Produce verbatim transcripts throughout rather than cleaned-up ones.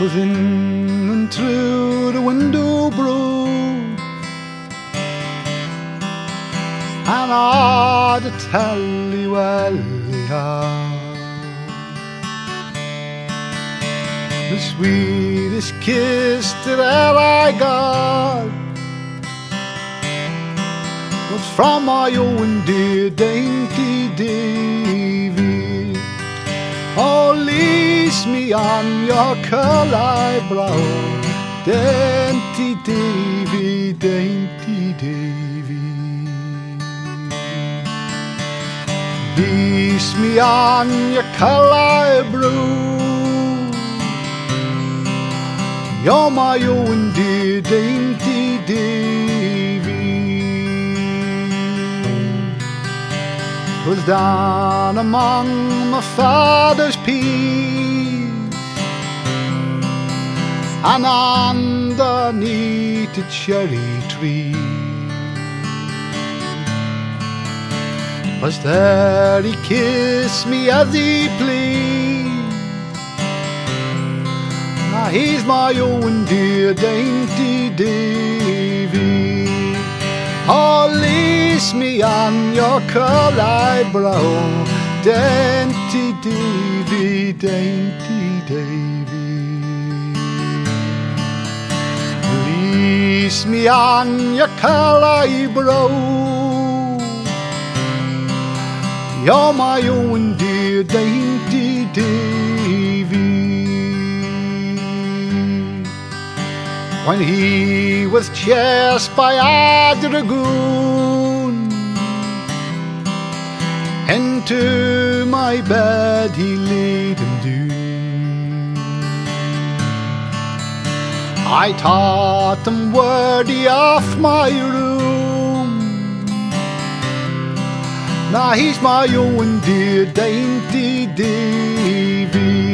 within and through the window broke, and I to tell you well they are the sweetest kiss that ever I got was from my own dear Dainty Davy. Oh, lease me on your curly brow, Dainty Davy, Dainty Davy. Lease me on your curly brow, you're my own dear Dainty Davy. 'Twas down among my father's peas, and underneath a cherry tree, 'twas there he kissed me as he pleased. Now he's my own dear Dainty Davy. Oh, lease me on your curly brow, Dainty Davy, Dainty Davy. Lease me on your curly brow, you're my own dear Dainty Davy. When he was chased by a dragoon, into my bed he laid him down. I taught him worthy of my room. Now he's my own dear Dainty Davy.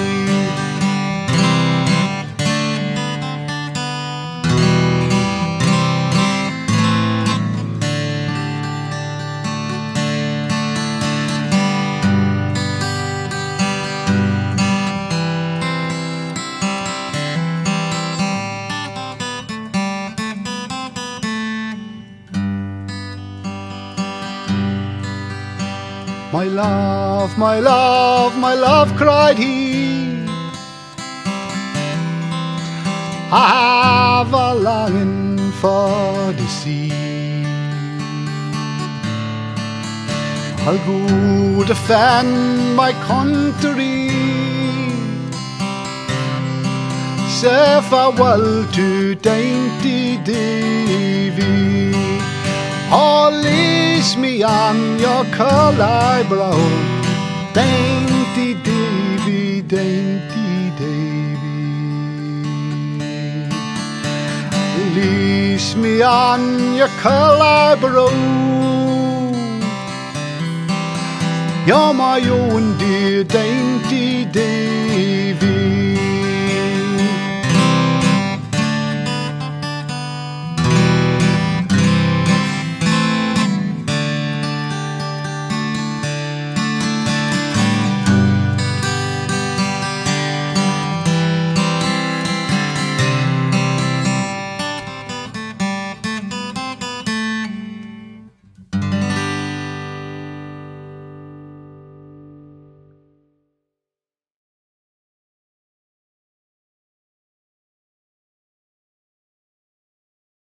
My love, my love, my love, cried he, I have a longing for the sea. I'll go defend my country, say farewell to Dainty Davy. Oh, lease me on your curly brow, Dainty Davy, Dainty Davy. Lease me on your curly brow, you're my own dear Dainty Davy.